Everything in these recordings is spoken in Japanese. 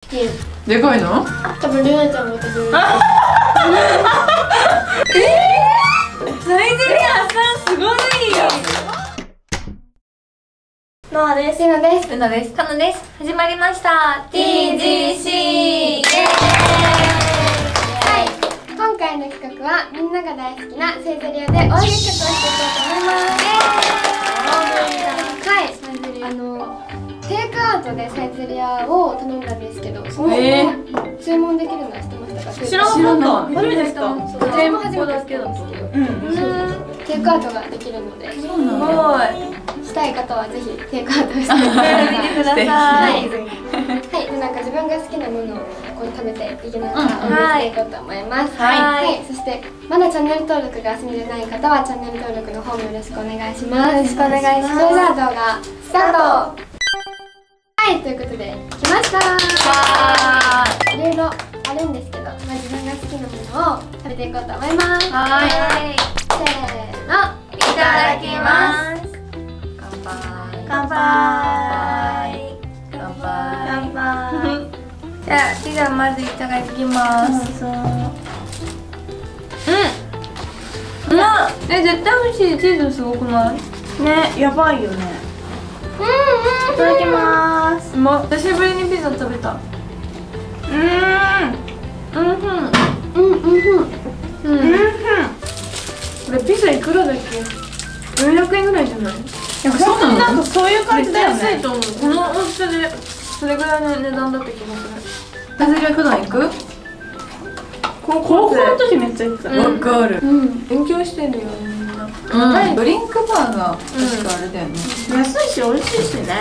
でかいの？ 多分ルナちゃんも私も。 サイゼリアさんすごい。ノアです。 ルナです。 ルナです。カノです。始まりました TGC。 イエーイ。 はい、今回の企画はみんなが大好きなサイゼリアで大月曲をしていこうと思います。はい、テイクアウトでサイゼリアを頼んだんですけど、そもそも注文できるのは知ってましたか？ 知らなかった。初めて知った。 私も初めて知ったんですけど、テイクアウトができるので、 すごい。 したい方はぜひテイクアウトしてみてください。はい、なんか自分が好きなものをこう食べていきながら応援していこうと思います。はい、そしてまだチャンネル登録が済んでない方はチャンネル登録の方もよろしくお願いします。よろしくお願いします。それでは動画スタート。はい、ということで来ました。いろいろあるんですけど、自分が好きなものを食べていこうと思います。はい、せーの、いただきます。 乾杯。乾杯。じゃあピザまずいただきます。うまっ。絶対美味しい。チーズすごくない？ ね、やばいよね。いただきます。 うまっ。久しぶりにピザ食べた。これピザいくらだっけ？400円ぐらいじゃない？ そうなの？なんかそういう感じだよね。 安いと思う。この大きさでそれぐらいの値段だった気がする。 サイゼリア普段行く？ 高校の時めっちゃ行ってた。 わかる。 勉強してるよみんな。 ドリンクバーが確かあれだよね。 安いし美味しいしね。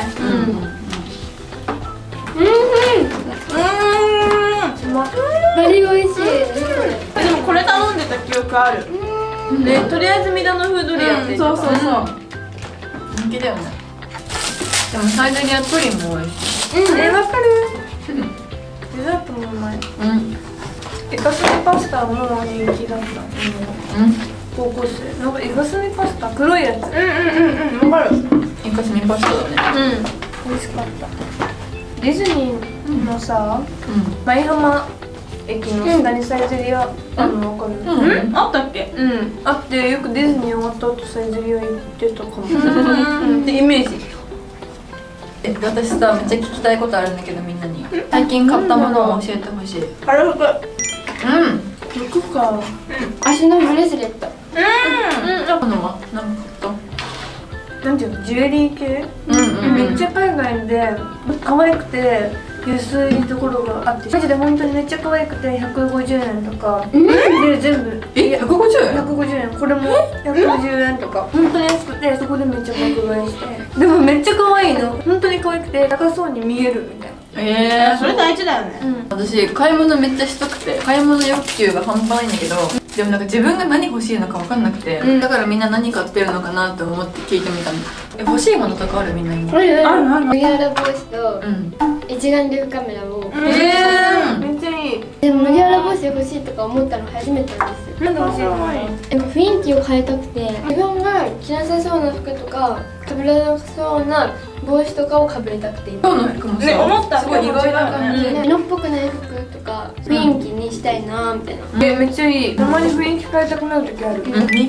バリ美味しい。 でもこれ頼んでた記憶ある。 とりあえずミラノ風ドリアって。 そうそうそう。 人気だよね。でもサイゼリアプリンも美味しい。 わかる。デザートもうまい。イカスミパスタも人気だった。高校生なんかイカスミパスタ黒いやつ。 わかる。 イカスミパスタだね。 美味しかった。ディズニーのさ、舞浜駅の下にサイゼリアあるのわかる？ あったっけ？ あって、よくディズニー終わった後サイゼリア行ってたかも。ってイメージ。 私さ、めっちゃ聞きたいことあるんだけど、みんなに最近買ったものを教えてほしい。 春服。 服か。 足のブレスレット。 あのは何か買っなんていうの、ジュエリー系？めっちゃ海外で可愛くて安いところがあって、マジで本当にめっちゃ可愛くて150円とかで全部。 150円 ？150円。これも150円とか本当に安くて、そこでめっちゃ爆買いして、でもめっちゃ可愛いの。本当に可愛くて高そうに見えるみたいな。 それ大事だよね。 私買い物めっちゃしたくて、買い物欲求が半端ないんだけど、でもなんか自分が何欲しいのか分かんなくて、だからみんな何買ってるのかなと思って聞いてみたの。欲しいものとかある？みんなに。 ある。麦わら帽子と一眼レフカメラを。 めっちゃいい。 でも麦わら帽子欲しいとか思ったの初めてなんですよ。 なんで欲しいの？ 雰囲気を変えたくて、自分が着なさそうな服とかかぶらなそうな帽子とかをかぶりたくて、 今日の服もさ、 思った。 すごい意外な感じ。 色っぽくない服とか雰囲気にしたいなみたいな。 めっちゃいい。たまに雰囲気変えたくなる時ある。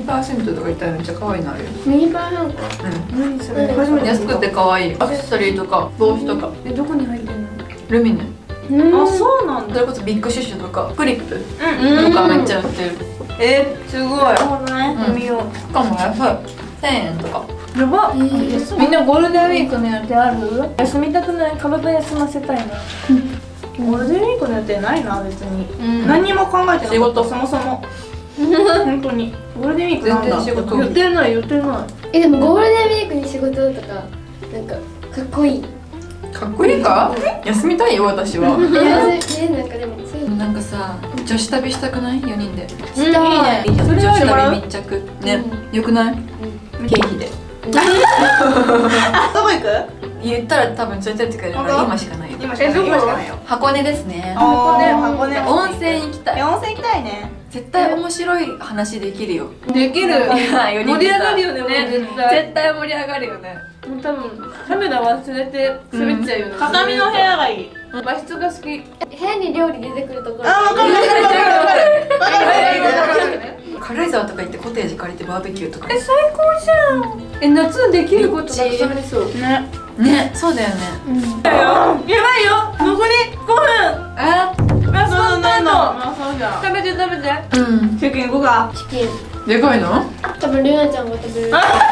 2% とか言ったらめっちゃ可愛いのあるよ。 ミニパーなんか何それ？初めて。 安くて可愛いアクセサリーとか帽子とか。 どこに入ってんの？ ルミネ。 あ、そうなんだ。 それこそビッグシュッシュとかクリップとかめっちゃ売ってる。 すごい。 そうね。 見よう。 しかも安い。1000円とか。 やば。みんなゴールデンウィークの予定ある？休みたくない？体休ませたいな。 ゴールデンウィークの予定ないな、別に。何にも考えてなかった。 仕事そもそも。本当に。ゴールデンウィークなんだ。 全然仕事。 予定ない。 でもゴールデンウィークに仕事とかなんかかっこいい。 かっこいいか？休みたいよ私は。 なんかでもそういうのなんかさ、女子旅したくない？4人で。 したい。 いいじゃん。女子旅密着ね。よくない？経費で。 どこ行く？ 言ったら多分連れてってくれるから今しかないよ。 今しかないよ。 箱根ですね。 箱根。 温泉行きたい。 温泉行きたいね。 絶対面白い話できるよ。 できる。盛り上がるよね。 絶対盛り上がるよね。 もう多分カメラ忘れて滑っちゃうよね。 畳の部屋がいい。 和室が好き。 部屋に料理出てくるところ。 あ、わかる。 軽井沢とか行ってコテージ借りてバーベキューとか。 最高じゃん。夏できることたくさんありそう。 ね。 ね、そうだよね。 やばいよ。残り5分。 あ、 ラストスタート。 そうじゃん。 食べて食べて。 うん。 チキン行こうか。 チキン。 でかいの？ 多分ルナちゃんが食べる。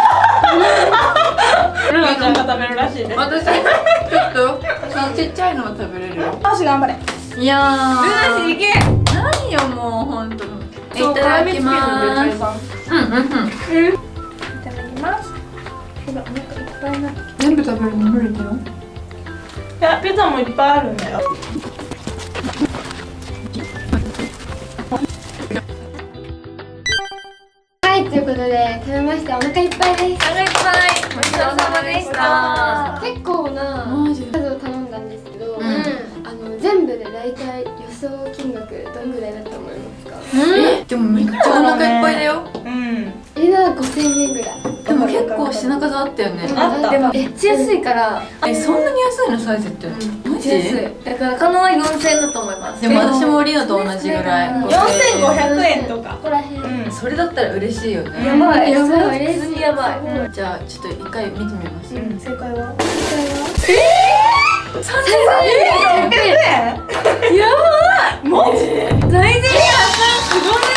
ルナちゃんが食べるらしいです。 私、ちょっと、そのちっちゃいのは食べれるよ。 足頑張れ。 いやー。 ルナ氏いけ。 何よ、もう、ほんとに。いそうただきまーす。 す。 うんうんうん。 いただきます。ほら、お腹いっぱいな。 全部食べるの無理だよ。 いや、ピザもいっぱいあるんだよ。 はい、ということで食べました。お腹いっぱいです。 お腹いっぱい。ごちそうさまでした。 結構なマジ？ 数を頼んだんですけど、 ん全部で大体予想金額どんぐらいだと思いますか？ でもめっちゃお腹いっぱいだよ。 うん。 エナは5000円ぐらい。 でも結構品数あったよね。 あった。 でもめっちゃ安いから。 そんなに安いのサイズって？マジ？ 安い。だから可能は4000円だと思います。 でも私もリノと同じぐらい。 4500円とか。 ここら辺。 うん。 それだったら嬉しいよね。 やばい。 やばい。 普通にやばい。 じゃあちょっと一回見てみます。 うん。 正解は 3000円。 やばい。 マジ？ 大事にすごい。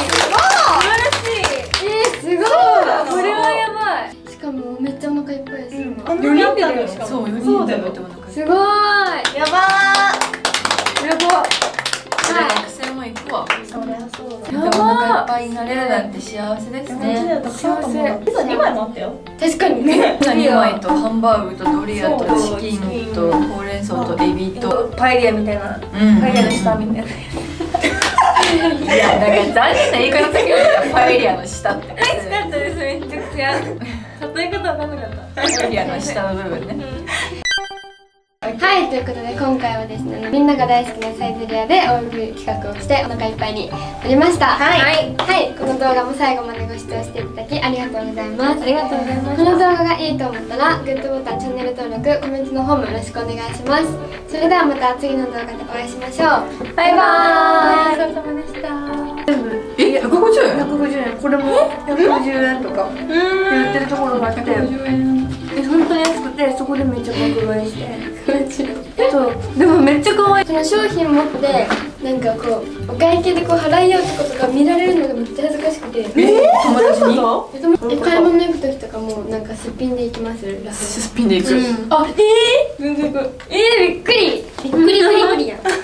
すごい。 これはやばい。 しかもめっちゃお腹いっぱいです。 あんなにあったのしかも。 そう、4人そうだよ。 でお腹いっすごい。 やばやばぱい。学生も行くわ。 ー。そりゃそうだ。 お腹いっぱいになれるなんて幸せですね。 たくさんあったもん。ピザ2枚もあったよ。 確かに。 ピザ2枚とハンバーグとドリアとそうチキンとほうれん草とエビと。 パエリアみたいな。 うん。 パエリアの下みたいな。 いや、なんか残念な言い方だけど、パエリアの下って。 美味しかったです。めちゃくちゃ。例え方わかんなかった。 パエリアの下の部分ね。 はい、ということで今回はですね、みんなが大好きなサイゼリヤで大食い企画をしてお腹いっぱいになりました。はい、この動画も最後までご視聴していただきありがとうございます。ありがとうございます。この動画がいいと思ったらグッドボタン、チャンネル登録、コメントの方もよろしくお願いします。それではまた次の動画でお会いしましょう。バイバーイ。ごちそうさまでした。 全部。 え、150円 150円。これも150円とかやってるところがあって、本当に安くて、そこでめっちゃ爆買いして。そうでもめっちゃ可愛い。 その商品持ってなんかこうお会計でこう払い合うとことか見られるのがめっちゃ恥ずかしくて、 友達に買い物行く時とかもなんかすっぴんで行きます。 すっぴんでいく。 あ、全然行く。びっくりグリグリやん。